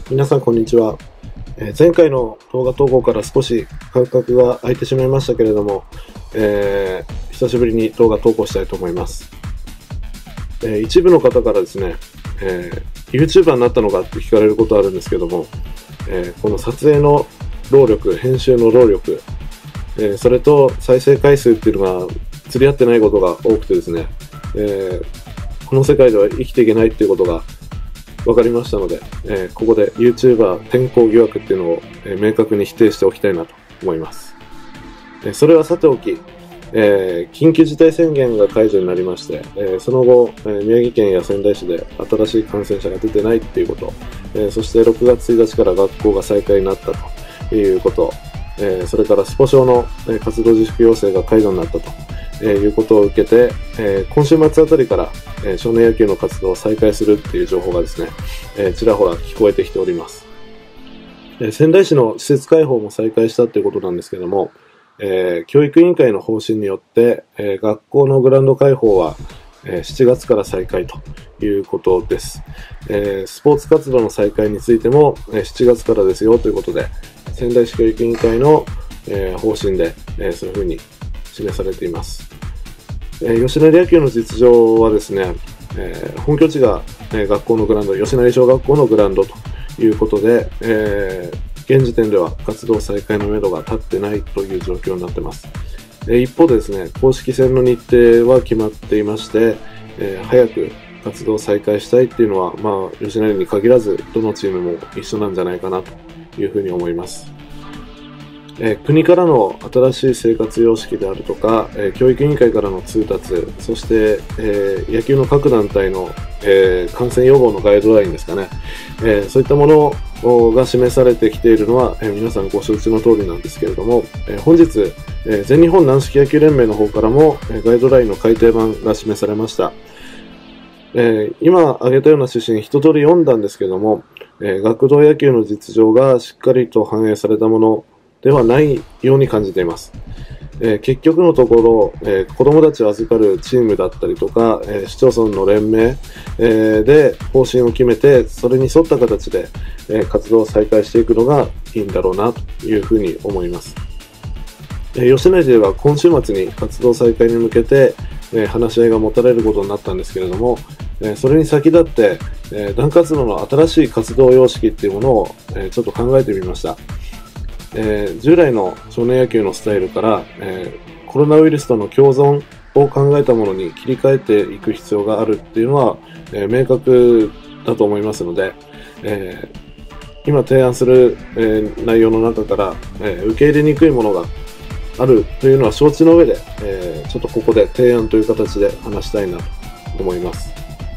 皆さんこんにちは。前回の動画投稿から少し間隔が空いてしまいましたけれども、久しぶりに動画投稿したいと思います。一部の方からですね、YouTuber になったのかって聞かれることあるんですけども、この撮影の労力、編集の労力、それと再生回数っていうのが釣り合ってないことが多くてですね、この世界では生きていけないっていうことが分かりましたので、ここで YouTuber 転校疑惑っていうのを、明確に否定しておきたいなと思います。それはさておき、緊急事態宣言が解除になりまして、その後、宮城県や仙台市で新しい感染者が出てないっていうこと、そして6月1日から学校が再開になったということ、それからスポ少の活動自粛要請が解除になったということを受けて、今週末あたりから少年野球の活動を再開するっていう情報がですね、ちらほら聞こえてきております。仙台市の施設開放も再開したっていうことなんですけども、教育委員会の方針によって、学校のグラウンド開放は、7月から再開ということです。スポーツ活動の再開についても、7月からですよということで、仙台市教育委員会の、方針で、そういうふうに示されています。吉成野球の実情はですね、本拠地が、学校のグラウンド、吉成小学校のグラウンドということで、現時点では活動再開のめどが立ってないという状況になっています。一方でですね、公式戦の日程は決まっていまして、早く活動再開したいっていうのは、吉成に限らずどのチームも一緒なんじゃないかなというふうに思います。国からの新しい生活様式であるとか、教育委員会からの通達、そして、野球の各団体の、感染予防のガイドラインですかね、そういったものが示されてきているのは、皆さんご承知の通りなんですけれども、本日、全日本軟式野球連盟の方からも、ガイドラインの改訂版が示されました。今挙げたような指針一通り読んだんですけれども、学童野球の実情がしっかりと反映されたものではないように感じています。結局のところ、子どもたちを預かるチームだったりとか、市町村の連盟、で方針を決めて、それに沿った形で、活動を再開していくのがいいんだろうなというふうに思います。吉成では今週末に活動再開に向けて、話し合いが持たれることになったんですけれども、それに先立って、団活動の新しい活動様式っていうものを、ちょっと考えてみました。従来の少年野球のスタイルから、コロナウイルスとの共存を考えたものに切り替えていく必要があるっていうのは、明確だと思いますので、今提案する、内容の中から、受け入れにくいものがあるというのは承知の上で、ちょっとここで提案という形で話したいなと思います。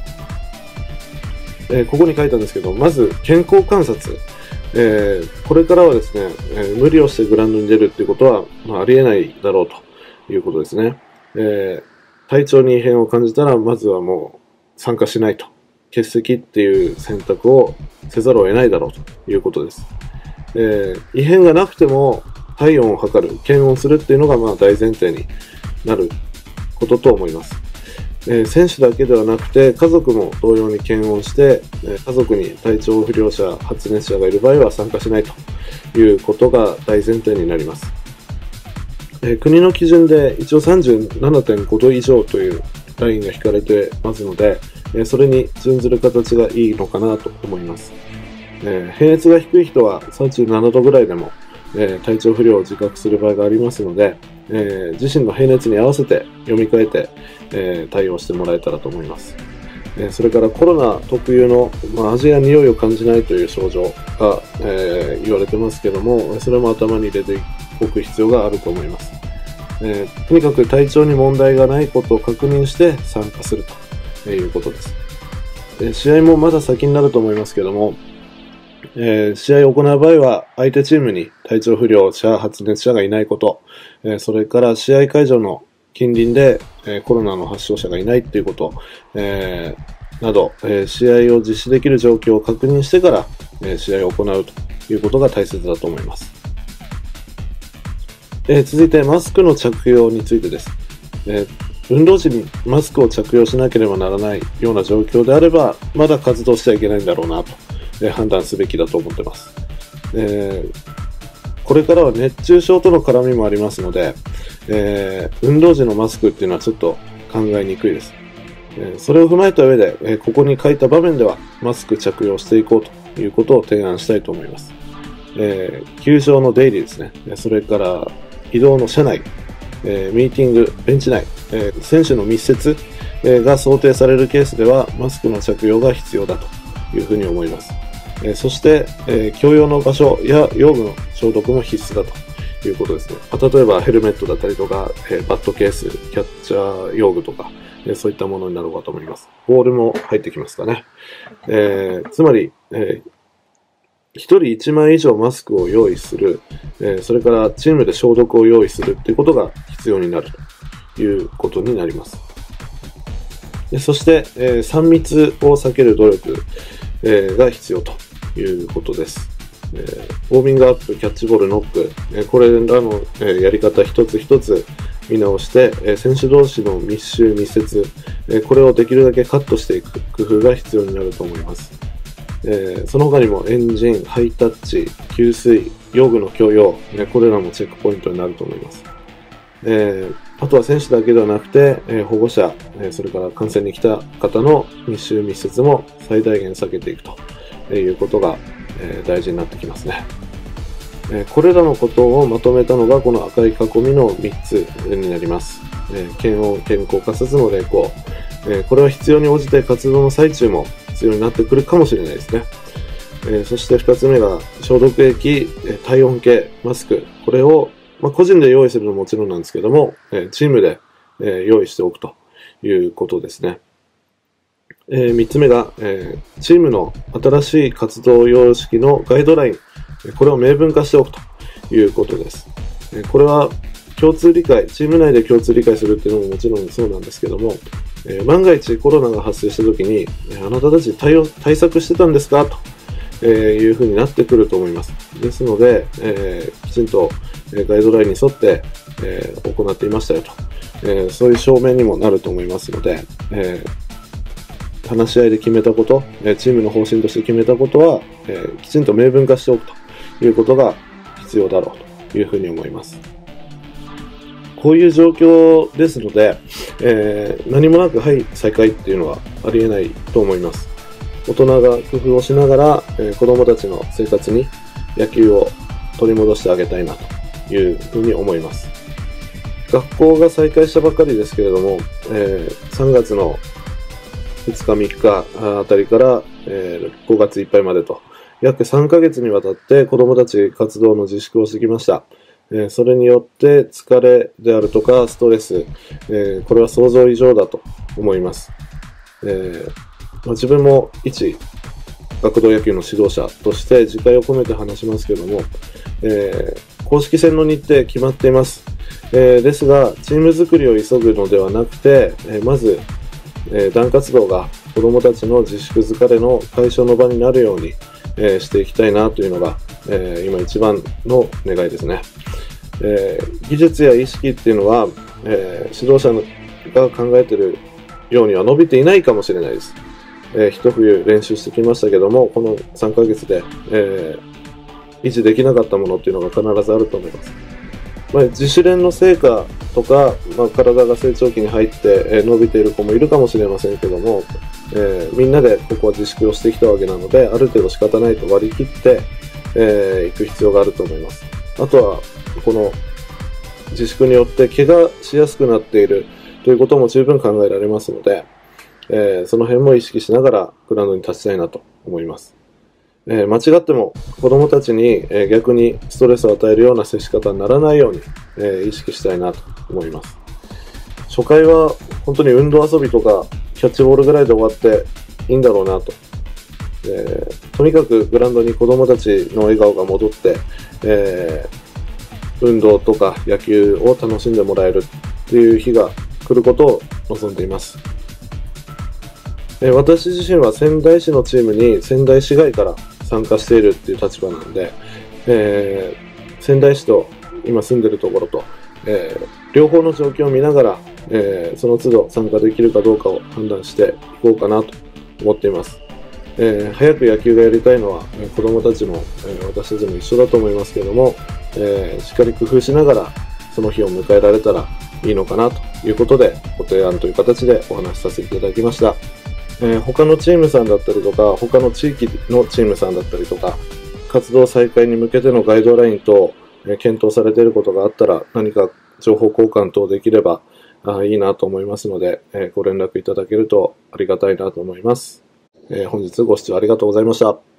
ここに書いたんですけど、まず健康観察。これからはですね、無理をしてグラウンドに出るっていうことは、ありえないだろうということですね。体調に異変を感じたら、まずはもう参加しないと。欠席っていう選択をせざるを得ないだろうということです。異変がなくても体温を測る、検温するっていうのが大前提になることと思います。選手だけではなくて家族も同様に検温して、家族に体調不良者、発熱者がいる場合は参加しないということが大前提になります。国の基準で一応 37.5 度以上というラインが引かれてますので、それに準ずる形がいいのかなと思います。平熱が低い人は37度ぐらいでも、体調不良を自覚する場合がありますので、自身の平熱に合わせて読み替えて、対応してもらえたらと思います。それからコロナ特有の、味や匂いを感じないという症状が、言われてますけども、それも頭に入れておく必要があると思います。とにかく体調に問題がないことを確認して参加するということです。試合もまだ先になると思いますけども、試合を行う場合は相手チームに体調不良者、発熱者がいないこと、それから試合会場の近隣で、コロナの発症者がいないということ、など、試合を実施できる状況を確認してから、試合を行うということが大切だと思います。続いてマスクの着用についてです。運動時にマスクを着用しなければならないような状況であれば、まだ活動しちゃいけないんだろうなと判断すべきだと思ってます。これからは熱中症との絡みもありますので、運動時のマスクっていうのはちょっと考えにくいです。それを踏まえた上で、ここに書いた場面ではマスク着用していこうということを提案したいと思います。球場の出入りですね。それから移動の車内、ミーティング、ベンチ内、選手の密接が想定されるケースではマスクの着用が必要だというふうに思います。そして、共用の場所や用具の消毒も必須だということですね。例えばヘルメットだったりとか、バットケース、キャッチャー用具とか、そういったものになるかと思います。ボールも入ってきますかね。つまり、1人1枚以上マスクを用意する、それからチームで消毒を用意するということが必要になるということになります。そして、3密を避ける努力、が必要ということです。ウォーミングアップ、キャッチボール、ノック、これらの、やり方一つ一つ見直して、選手同士の密集、密接、これをできるだけカットしていく工夫が必要になると思います。その他にもエンジン、ハイタッチ、給水、用具の共用、これらもチェックポイントになると思います。あとは選手だけではなくて、保護者、それから観戦に来た方の密集密接も最大限避けていくということが、大事になってきますね。これらのことをまとめたのがこの赤い囲みの3つになります。検温、健康観察の励行。これは必要に応じて活動の最中も必要になってくるかもしれないですね。そして2つ目が消毒液、体温計、マスク。これを個人で用意するのももちろんなんですけども、チームで用意しておくということですね。3つ目が、チームの新しい活動様式のガイドライン、これを明文化しておくということです。これは共通理解、チーム内で共通理解するっていうのももちろんそうなんですけども、万が一コロナが発生した時に、あなたたち対策してたんですかというふうになってくると思います。ですので、きちんとガイドラインに沿って、行っていましたよと、そういう証明にもなると思いますので、話し合いで決めたこと、チームの方針として決めたことは、きちんと明文化しておくということが必要だろうというふうに思います。こういう状況ですので、何もなくはい再開っていうのはありえないと思います。大人が工夫をしながら、子どもたちの生活に野球を取り戻してあげたいなというふうに思います。学校が再開したばかりですけれども、3月の2日3日あたりから、5月いっぱいまでと約3ヶ月にわたって子どもたち活動の自粛をしてきました。それによって疲れであるとかストレス、これは想像以上だと思います。自分も一学童野球の指導者として自戒を込めて話しますけども、公式戦の日程決まっています。ですがチーム作りを急ぐのではなくて、まず、団活動が子どもたちの自粛疲れの解消の場になるように、していきたいなというのが、今一番の願いですね。技術や意識っていうのは、指導者が考えているようには伸びていないかもしれないです。一冬練習してきましたけども、この3ヶ月で、維持できなかったものっていうのが必ずあると思います。自主練の成果とか、体が成長期に入って、伸びている子もいるかもしれませんけども、みんなでここは自粛をしてきたわけなので、ある程度仕方ないと割り切って、行く必要があると思います。あとはこの自粛によって怪我しやすくなっているということも十分考えられますので、その辺も意識しながらグラウンドに立ちたいなと思います。間違っても子どもたちに、逆にストレスを与えるような接し方にならないように、意識したいなと思います。初回は本当に運動遊びとかキャッチボールぐらいで終わっていいんだろうなと。とにかくグラウンドに子どもたちの笑顔が戻って、運動とか野球を楽しんでもらえるという日が来ることを望んでいます。私自身は仙台市のチームに仙台市外から参加しているっていう立場なので、仙台市と今住んでいるところと、両方の状況を見ながら、その都度参加できるかどうかを判断していこうかなと思っています。 早く野球がやりたいのは、子供たちも、私たちも一緒だと思いますけれども、しっかり工夫しながらその日を迎えられたらいいのかなということで、ご提案という形でお話しさせていただきました。他のチームさんだったりとか、他の地域のチームさんだったりとか、活動再開に向けてのガイドライン等、検討されていることがあったら、何か情報交換等できればいいなと思いますので、ご連絡いただけるとありがたいなと思います。本日ご視聴ありがとうございました。